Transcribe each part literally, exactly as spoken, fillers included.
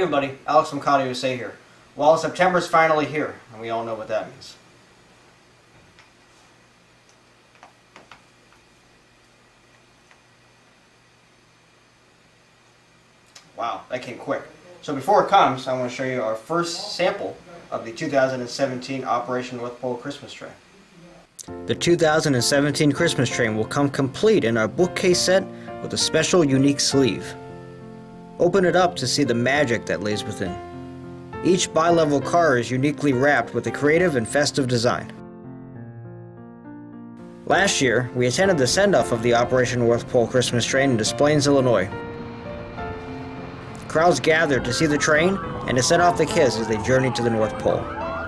everybody, Alex from Kato U S A here. Well, September's finally here, and we all know what that means. Wow, that came quick. So before it comes, I want to show you our first sample of the two thousand seventeen Operation North Pole Christmas Train. The two thousand seventeen Christmas Train will come complete in our bookcase set with a special unique sleeve. Open it up to see the magic that lays within. Each bi-level car is uniquely wrapped with a creative and festive design. Last year, we attended the send-off of the Operation North Pole Christmas Train in Des Plaines, Illinois. Crowds gathered to see the train and to set off the kids as they journeyed to the North Pole.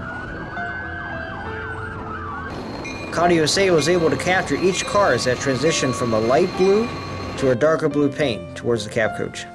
Kato U S A was able to capture each car as it transitioned from a light blue to a darker blue paint towards the cab coach.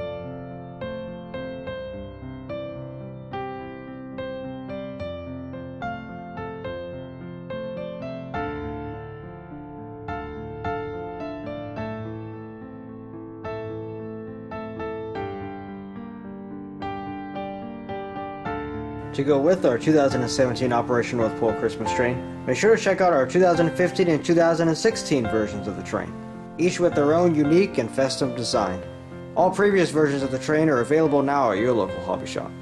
To go with our two thousand seventeen Operation North Pole Christmas Train, make sure to check out our two thousand fifteen and two thousand sixteen versions of the train, each with their own unique and festive design. All previous versions of the train are available now at your local hobby shop.